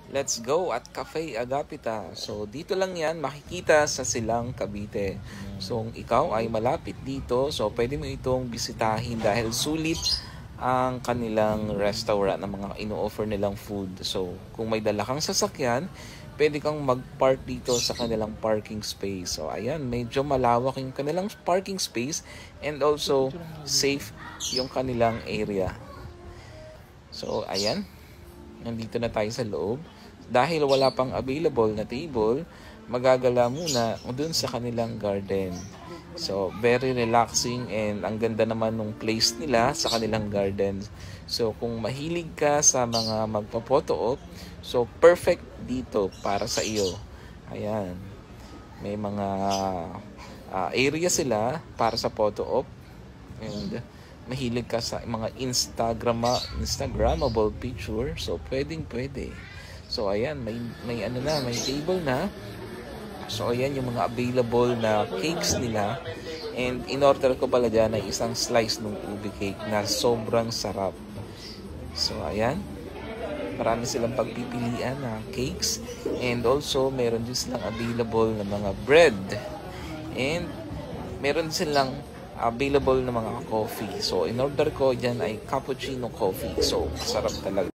Let's go at Cafe Agapita. So, dito lang yan makikita sa Silang, Cavite. So, kung ikaw ay malapit dito, so pwede mo itong bisitahin dahil sulit ang kanilang restaurant na mga ino-offer nilang food. So, kung may dala kang sasakyan, pwede kang mag-park dito sa kanilang parking space. So, ayan, medyo malawak yung kanilang parking space and also safe yung kanilang area. So, ayan, nandito na tayo sa loob. Dahil wala pang available na table, magagala muna dun sa kanilang garden. So, very relaxing and ang ganda naman ng place nila sa kanilang garden. So, kung mahilig ka sa mga magpa-photo-op, so perfect dito para sa iyo. Ayan. May mga area sila para sa photo-op and mahilig ka sa mga Instagrammable picture, so pwede. So ayan, may ano na, may table na. So ayan yung mga available na cakes nila. And in-order ko pala dyan ay isang slice ng ube cake na sobrang sarap. So ayan, marami silang pagpipilian na cakes. And also, meron din silang available na mga bread. And meron silang available na mga coffee. So in-order ko dyan ay cappuccino coffee. So sarap talaga.